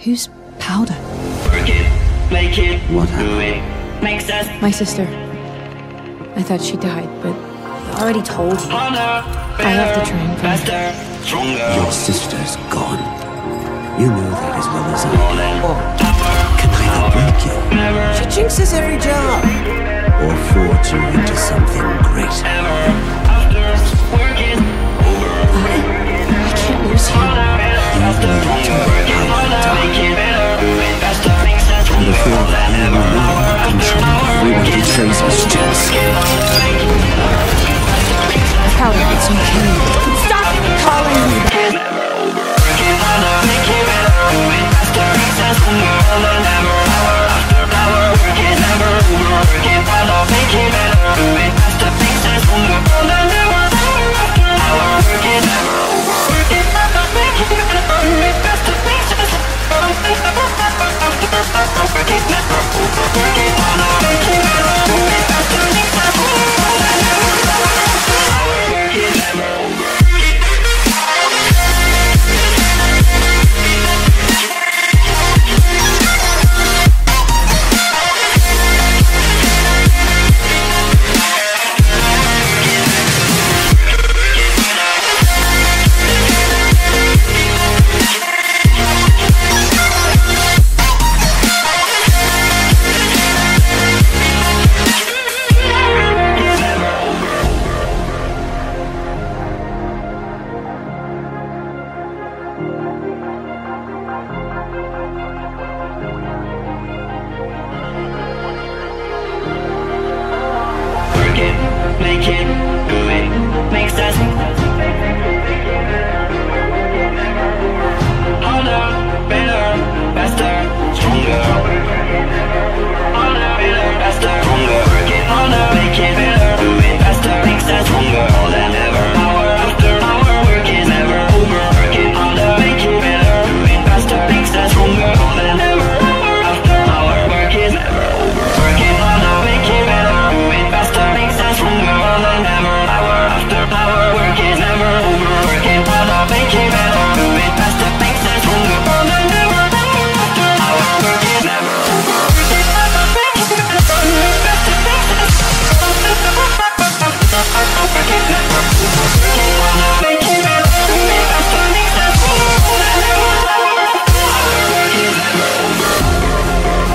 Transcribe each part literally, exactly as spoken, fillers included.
Who's Powder? Work it, make it, What do happened? it, makes us My sister. I thought she died, but I already told you. harder, I have to try and find her. faster, stronger. Your sister's gone. You know that as well as I More do. than Or power, can either break you never, She jinxes every job. or forge you into something great. ever. After work is over. I can't lose you. Faster, stronger. Work it harder, make it better. Do it faster, makes us And stronger. before More than that, ever. we Hour were in after control. hour, We were work to it trace questions. Powder, it's okay. Stop calling me that. is never over. Work it harder, make it better. Do it faster, makes us stronger. More than ever. Hour after hour, work is never over. Work it harder, make it better. Do it faster, makes us stronger. More than ever. Hour after hour, work is never over. Work it harder, make it better. Do it faster, makes us stronger. Work it never over. Work it harder, make it better. Do it faster, makes us stronger. More than ever. Hour, work is never over. Work it, make it, do it, makes us harder, better, faster, stronger. Harder, better, faster, stronger. Work it harder, make it better, do it faster, makes us stronger. More than ever. Hour after hour, work is never over. Work it harder, make it better, do it faster, makes us stronger. More than ever. Hour after hour, work is never over. Work it harder, make it better, do it faster, makes us stronger. More than ever. Hour after hour, work is never over. Work it harder, make it better, do it faster, makes us stronger. More than ever. Hour after hour, work is never over. Work it harder, make it better, do it faster, makes us stronger. Work it never over. Work it harder, make it better, do it faster, makes us stronger. More than ever. Hour, work is never over.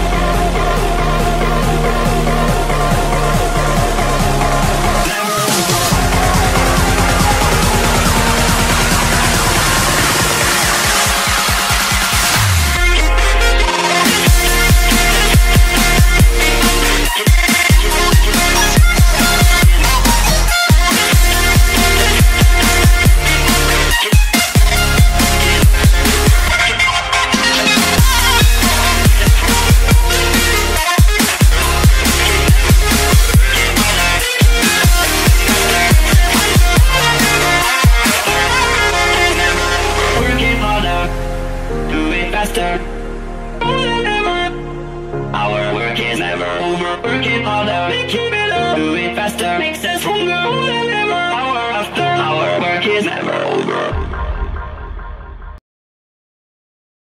Work it harder, do it faster. More than ever. Our work is never over. Work it harder, make it better. Do it faster, makes us